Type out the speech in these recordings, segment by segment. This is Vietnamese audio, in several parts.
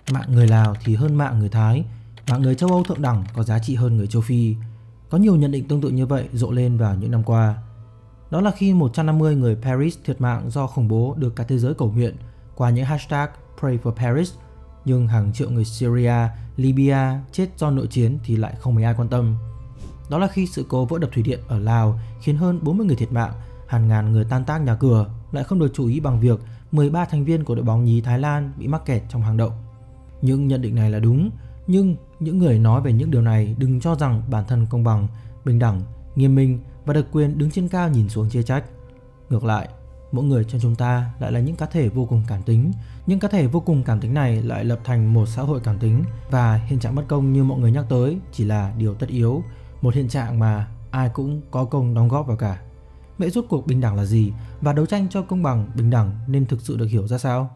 Mạng người Lào thì hơn mạng người Thái, mạng người châu Âu thượng đẳng có giá trị hơn người châu Phi. Có nhiều nhận định tương tự như vậy rộ lên vào những năm qua. Đó là khi 150 người Paris thiệt mạng do khủng bố được cả thế giới cầu nguyện qua những hashtag Pray for Paris, nhưng hàng triệu người Syria, Libya chết do nội chiến thì lại không mấy ai quan tâm. Đó là khi sự cố vỡ đập thủy điện ở Lào khiến hơn 40 người thiệt mạng, hàng ngàn người tan tác nhà cửa, lại không được chú ý bằng việc 13 thành viên của đội bóng nhí Thái Lan bị mắc kẹt trong hang động. Những nhận định này là đúng, nhưng những người nói về những điều này đừng cho rằng bản thân công bằng, bình đẳng, nghiêm minh và được quyền đứng trên cao nhìn xuống chê trách. Ngược lại, mỗi người trong chúng ta lại là những cá thể vô cùng cảm tính. Những cá thể vô cùng cảm tính này lại lập thành một xã hội cảm tính, và hiện trạng bất công như mọi người nhắc tới chỉ là điều tất yếu, một hiện trạng mà ai cũng có công đóng góp vào cả. Vậy rốt cuộc bình đẳng là gì, và đấu tranh cho công bằng, bình đẳng nên thực sự được hiểu ra sao?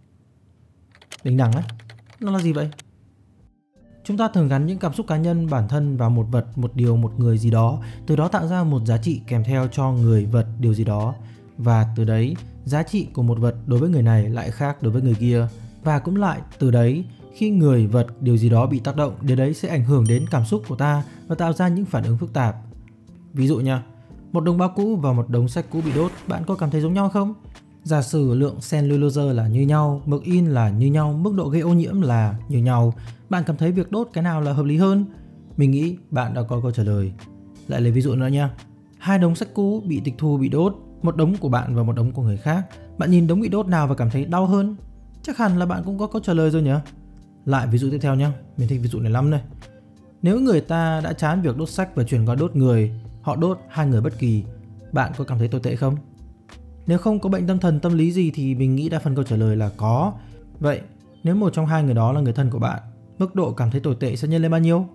Bình đẳng ấy, nó là gì vậy? Chúng ta thường gắn những cảm xúc cá nhân, bản thân vào một vật, một điều, một người gì đó, từ đó tạo ra một giá trị kèm theo cho người, vật, điều gì đó. Và từ đấy, giá trị của một vật đối với người này lại khác đối với người kia. Và cũng lại từ đấy, khi người, vật, điều gì đó bị tác động, điều đấy sẽ ảnh hưởng đến cảm xúc của ta và tạo ra những phản ứng phức tạp. Ví dụ nha, một đống báo cũ và một đống sách cũ bị đốt, bạn có cảm thấy giống nhau không? Giả sử lượng cellulose là như nhau, mực in là như nhau, mức độ gây ô nhiễm là như nhau, bạn cảm thấy việc đốt cái nào là hợp lý hơn? Mình nghĩ bạn đã có câu trả lời. Lại lấy ví dụ nữa nha. Hai đống sách cũ bị tịch thu, bị đốt, một đống của bạn và một đống của người khác. Bạn nhìn đống bị đốt nào và cảm thấy đau hơn? Chắc hẳn là bạn cũng có câu trả lời rồi nhỉ? Lại ví dụ tiếp theo nha, mình thích ví dụ này lắm đây. Nếu người ta đã chán việc đốt sách và chuyển qua đốt người, họ đốt hai người bất kỳ, bạn có cảm thấy tồi tệ không? Nếu không có bệnh tâm thần tâm lý gì thì mình nghĩ đa phần câu trả lời là có. Vậy nếu một trong hai người đó là người thân của bạn, mức độ cảm thấy tồi tệ sẽ nhân lên bao nhiêu?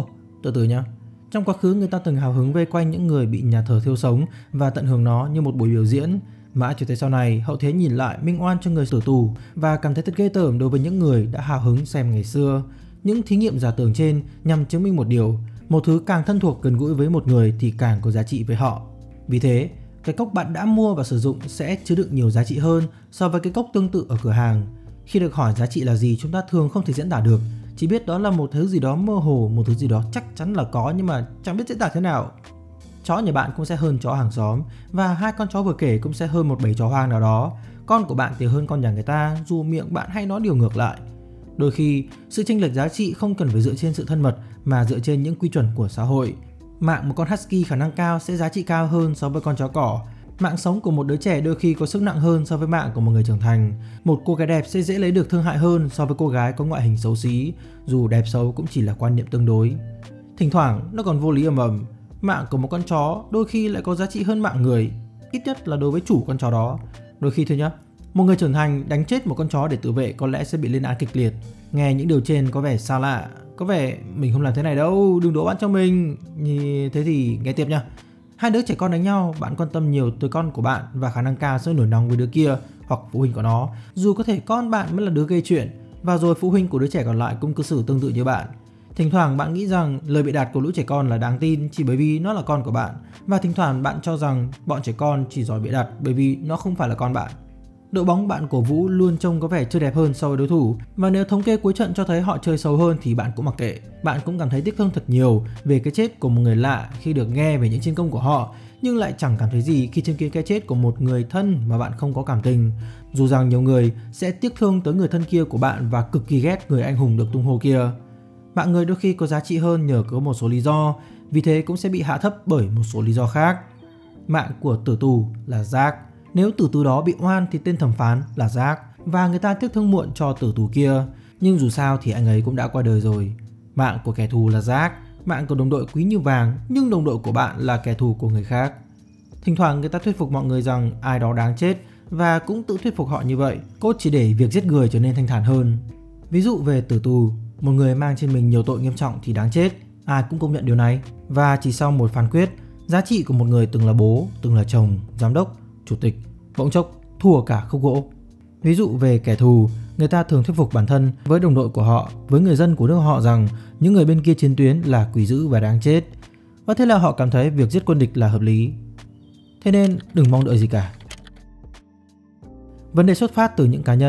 Từ từ nhá. Trong quá khứ người ta từng hào hứng vây quanh những người bị nhà thờ thiêu sống và tận hưởng nó như một buổi biểu diễn. Mãi cho tới sau này, hậu thế nhìn lại minh oan cho người tử tù và cảm thấy thật ghê tởm đối với những người đã hào hứng xem ngày xưa. Những thí nghiệm giả tưởng trên nhằm chứng minh một điều, một thứ càng thân thuộc gần gũi với một người thì càng có giá trị với họ. Vì thế, cái cốc bạn đã mua và sử dụng sẽ chứa đựng nhiều giá trị hơn so với cái cốc tương tự ở cửa hàng. Khi được hỏi giá trị là gì, chúng ta thường không thể diễn tả được, chỉ biết đó là một thứ gì đó mơ hồ, một thứ gì đó chắc chắn là có nhưng mà chẳng biết diễn tả thế nào. Chó nhà bạn cũng sẽ hơn chó hàng xóm, và hai con chó vừa kể cũng sẽ hơn một bầy chó hoang nào đó. Con của bạn thì hơn con nhà người ta, dù miệng bạn hay nói điều ngược lại. Đôi khi, sự chênh lệch giá trị không cần phải dựa trên sự thân mật mà dựa trên những quy chuẩn của xã hội. Mạng một con husky khả năng cao sẽ giá trị cao hơn so với con chó cỏ. Mạng sống của một đứa trẻ đôi khi có sức nặng hơn so với mạng của một người trưởng thành. Một cô gái đẹp sẽ dễ lấy được thương hại hơn so với cô gái có ngoại hình xấu xí, dù đẹp xấu cũng chỉ là quan niệm tương đối. Thỉnh thoảng nó còn vô lý ầm. Mạng của một con chó đôi khi lại có giá trị hơn mạng người, ít nhất là đối với chủ con chó đó. Đôi khi thôi nhá, một người trưởng thành đánh chết một con chó để tự vệ có lẽ sẽ bị lên án kịch liệt. Nghe những điều trên có vẻ xa lạ, có vẻ mình không làm thế này đâu, đừng đổ oan cho mình. Như thế thì nghe tiếp nha. Hai đứa trẻ con đánh nhau, bạn quan tâm nhiều tới con của bạn và khả năng cao sẽ nổi nóng với đứa kia hoặc phụ huynh của nó, dù có thể con bạn mới là đứa gây chuyện, và rồi phụ huynh của đứa trẻ còn lại cũng cư xử tương tự như bạn. Thỉnh thoảng bạn nghĩ rằng lời bịa đặt của lũ trẻ con là đáng tin chỉ bởi vì nó là con của bạn, và thỉnh thoảng bạn cho rằng bọn trẻ con chỉ giỏi bịa đặt bởi vì nó không phải là con bạn. Đội bóng bạn cổ vũ luôn trông có vẻ chơi đẹp hơn so với đối thủ, và nếu thống kê cuối trận cho thấy họ chơi xấu hơn thì bạn cũng mặc kệ. Bạn cũng cảm thấy tiếc thương thật nhiều về cái chết của một người lạ khi được nghe về những chiến công của họ, nhưng lại chẳng cảm thấy gì khi chứng kiến cái chết của một người thân mà bạn không có cảm tình. Dù rằng nhiều người sẽ tiếc thương tới người thân kia của bạn và cực kỳ ghét người anh hùng được tung hô kia. Mạng người đôi khi có giá trị hơn nhờ có một số lý do, vì thế cũng sẽ bị hạ thấp bởi một số lý do khác. Mạng của tử tù là rác. Nếu tử tù đó bị oan thì tên thẩm phán là rác, và người ta tiếc thương muộn cho tử tù kia, nhưng dù sao thì anh ấy cũng đã qua đời rồi. Mạng của kẻ thù là rác. Mạng của đồng đội quý như vàng, nhưng đồng đội của bạn là kẻ thù của người khác. Thỉnh thoảng người ta thuyết phục mọi người rằng ai đó đáng chết, và cũng tự thuyết phục họ như vậy, cốt chỉ để việc giết người trở nên thanh thản hơn. Ví dụ về tử tù, một người mang trên mình nhiều tội nghiêm trọng thì đáng chết, ai cũng công nhận điều này. Và chỉ sau một phán quyết, giá trị của một người từng là bố, từng là chồng, giám đốc, chủ tịch, bỗng chốc thua cả khúc gỗ. Ví dụ về kẻ thù, người ta thường thuyết phục bản thân với đồng đội của họ, với người dân của nước họ rằng những người bên kia chiến tuyến là quỷ dữ và đáng chết, và thế là họ cảm thấy việc giết quân địch là hợp lý. Thế nên đừng mong đợi gì cả. Vấn đề xuất phát từ những cá nhân,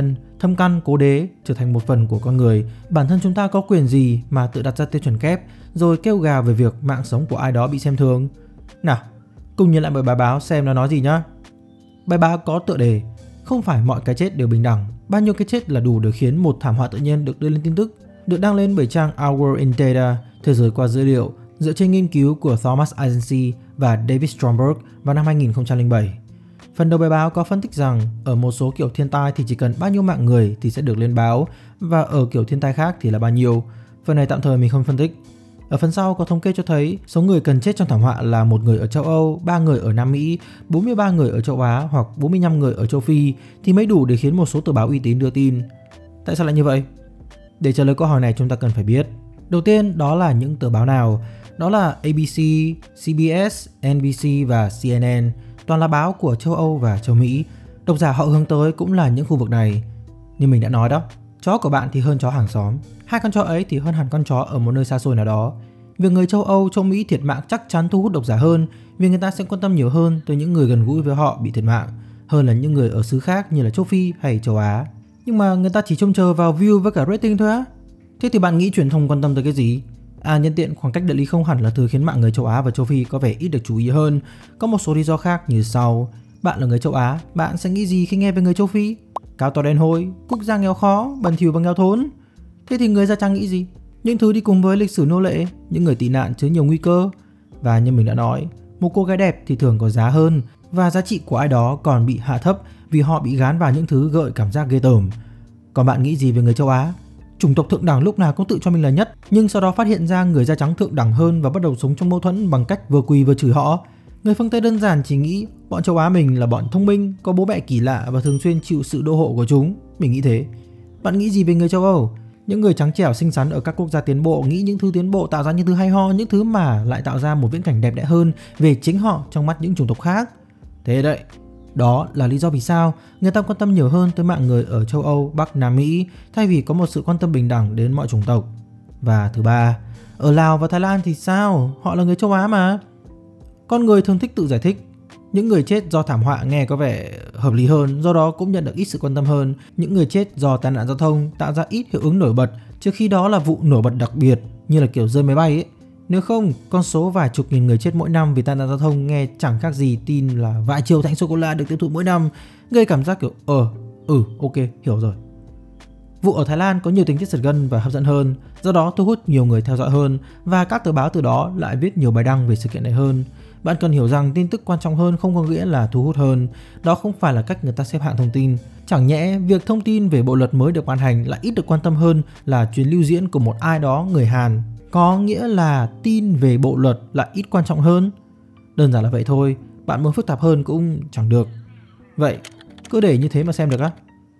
thâm căn cố đế trở thành một phần của con người. Bản thân chúng ta có quyền gì mà tự đặt ra tiêu chuẩn kép rồi kêu gào về việc mạng sống của ai đó bị xem thường? Nào, cùng nhìn lại bài báo xem nó nói gì nhá. Bài báo có tựa đề: không phải mọi cái chết đều bình đẳng, bao nhiêu cái chết là đủ để khiến một thảm họa tự nhiên được đưa lên tin tức, được đăng lên bởi trang Our World in Data, thế giới qua dữ liệu, dựa trên nghiên cứu của Thomas Agency và David Stromberg vào năm 2007. Phần đầu bài báo có phân tích rằng ở một số kiểu thiên tai thì chỉ cần bao nhiêu mạng người thì sẽ được lên báo, và ở kiểu thiên tai khác thì là bao nhiêu. Phần này tạm thời mình không phân tích. Ở phần sau có thống kê cho thấy số người cần chết trong thảm họa là 1 người ở châu Âu, 3 người ở Nam Mỹ, 43 người ở châu Á hoặc 45 người ở châu Phi thì mới đủ để khiến một số tờ báo uy tín đưa tin. Tại sao lại như vậy? Để trả lời câu hỏi này chúng ta cần phải biết. Đầu tiên đó là những tờ báo nào? Đó là ABC, CBS, NBC và CNN, toàn là báo của châu Âu và châu Mỹ. Độc giả họ hướng tới cũng là những khu vực này. Như mình đã nói đó, chó của bạn thì hơn chó hàng xóm, hai con chó ấy thì hơn hẳn con chó ở một nơi xa xôi nào đó. Việc người châu Âu, châu Mỹ thiệt mạng chắc chắn thu hút độc giả hơn, vì người ta sẽ quan tâm nhiều hơn tới những người gần gũi với họ bị thiệt mạng, hơn là những người ở xứ khác như là châu Phi hay châu Á. Nhưng mà người ta chỉ trông chờ vào view với cả rating thôi á. Thế thì bạn nghĩ truyền thông quan tâm tới cái gì? Nhân tiện khoảng cách địa lý không hẳn là thứ khiến mạng người châu Á và châu Phi có vẻ ít được chú ý hơn. Có một số lý do khác như sau. Bạn là người châu Á, bạn sẽ nghĩ gì khi nghe về người châu Phi? Cao to đen hôi, quốc gia nghèo khó, bẩn thỉu và nghèo thốn. Thế thì người Da Trắng nghĩ gì? Những thứ đi cùng với lịch sử nô lệ, những người tị nạn chứa nhiều nguy cơ. Và như mình đã nói, một cô gái đẹp thì thường có giá hơn, và giá trị của ai đó còn bị hạ thấp vì họ bị gán vào những thứ gợi cảm giác ghê tởm. Còn bạn nghĩ gì về người châu Á? Chủng tộc thượng đẳng lúc nào cũng tự cho mình là nhất, nhưng sau đó phát hiện ra người da trắng thượng đẳng hơn và bắt đầu sống trong mâu thuẫn bằng cách vừa quỳ vừa chửi họ. Người phương Tây đơn giản chỉ nghĩ bọn châu Á mình là bọn thông minh, có bố mẹ kỳ lạ và thường xuyên chịu sự đô hộ của chúng. Mình nghĩ thế. Bạn nghĩ gì về người châu Âu? Những người trắng trẻo xinh xắn ở các quốc gia tiến bộ nghĩ những thứ tiến bộ tạo ra những thứ hay ho, những thứ mà lại tạo ra một viễn cảnh đẹp đẽ hơn về chính họ trong mắt những chủng tộc khác. Thế đấy, đó là lý do vì sao người ta quan tâm nhiều hơn tới mạng người ở châu Âu, Bắc, Nam Mỹ thay vì có một sự quan tâm bình đẳng đến mọi chủng tộc. Và thứ ba, ở Lào và Thái Lan thì sao? Họ là người châu Á mà. Con người thường thích tự giải thích. Những người chết do thảm họa nghe có vẻ hợp lý hơn, do đó cũng nhận được ít sự quan tâm hơn. Những người chết do tai nạn giao thông tạo ra ít hiệu ứng nổi bật, trước khi đó là vụ nổi bật đặc biệt như là kiểu rơi máy bay ấy. Nếu không, con số vài chục nghìn người chết mỗi năm vì tai nạn giao thông nghe chẳng khác gì tin là vài triệu thánh sô-cô-la được tiêu thụ mỗi năm, gây cảm giác kiểu ok, hiểu rồi. Vụ ở Thái Lan có nhiều tình tiết giật gân và hấp dẫn hơn, do đó thu hút nhiều người theo dõi hơn, và các tờ báo từ đó lại viết nhiều bài đăng về sự kiện này hơn. Bạn cần hiểu rằng tin tức quan trọng hơn không có nghĩa là thu hút hơn. Đó không phải là cách người ta xếp hạng thông tin. Chẳng nhẽ việc thông tin về bộ luật mới được ban hành lại ít được quan tâm hơn là chuyến lưu diễn của một ai đó người Hàn? Có nghĩa là tin về bộ luật lại ít quan trọng hơn? Đơn giản là vậy thôi. Bạn muốn phức tạp hơn cũng chẳng được. Vậy, cứ để như thế mà xem được á?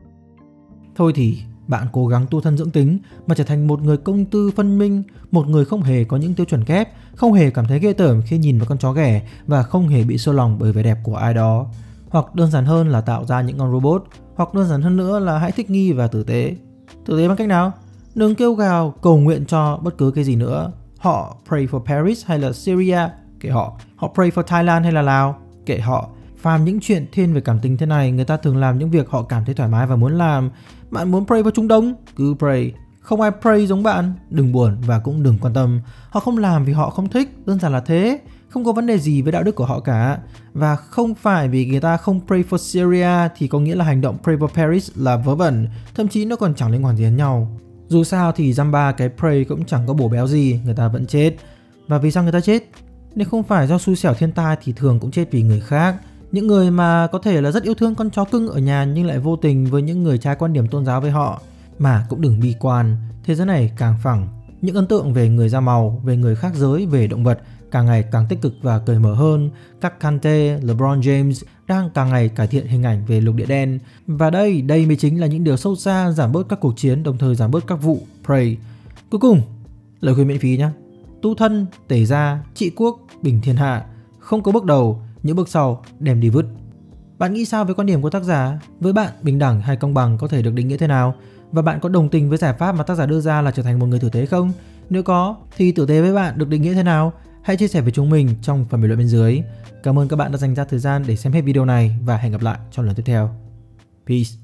Thôi thì bạn cố gắng tu thân dưỡng tính mà trở thành một người công tư phân minh, một người không hề có những tiêu chuẩn kép, không hề cảm thấy ghê tởm khi nhìn vào con chó ghẻ và không hề bị xô lòng bởi vẻ đẹp của ai đó. Hoặc đơn giản hơn là tạo ra những con robot, hoặc đơn giản hơn nữa là hãy thích nghi và tử tế. Tử tế bằng cách nào? Đừng kêu gào cầu nguyện cho bất cứ cái gì nữa. Họ pray for Paris hay là Syria, kệ họ. Họ pray for Thailand hay là Lào, kệ họ. Phàm những chuyện thiên về cảm tình thế này, người ta thường làm những việc họ cảm thấy thoải mái và muốn làm. Bạn muốn pray vào Trung Đông? Cứ pray. Không ai pray giống bạn, đừng buồn và cũng đừng quan tâm. Họ không làm vì họ không thích, đơn giản là thế. Không có vấn đề gì với đạo đức của họ cả. Và không phải vì người ta không pray for Syria thì có nghĩa là hành động pray for Paris là vớ vẩn. Thậm chí nó còn chẳng liên quan gì đến nhau. Dù sao thì dăm ba cái pray cũng chẳng có bổ béo gì, người ta vẫn chết. Và vì sao người ta chết? Nếu không phải do xui xẻo thiên tai thì thường cũng chết vì người khác. Những người mà có thể là rất yêu thương con chó cưng ở nhà nhưng lại vô tình với những người trái quan điểm tôn giáo với họ. Mà cũng đừng bi quan, thế giới này càng phẳng. Những ấn tượng về người da màu, về người khác giới, về động vật càng ngày càng tích cực và cởi mở hơn. Các Kante, LeBron James đang càng ngày cải thiện hình ảnh về lục địa đen. Và đây mới chính là những điều sâu xa giảm bớt các cuộc chiến, đồng thời giảm bớt các vụ pray. Cuối cùng, lời khuyên miễn phí nhé. Tu thân, tể gia, trị quốc, bình thiên hạ. Không có bước đầu, những bước sau đem đi vứt. Bạn nghĩ sao với quan điểm của tác giả? Với bạn, bình đẳng hay công bằng có thể được định nghĩa thế nào? Và bạn có đồng tình với giải pháp mà tác giả đưa ra là trở thành một người tử tế không? Nếu có, thì tử tế với bạn được định nghĩa thế nào? Hãy chia sẻ với chúng mình trong phần bình luận bên dưới. Cảm ơn các bạn đã dành ra thời gian để xem hết video này và hẹn gặp lại trong lần tiếp theo. Peace!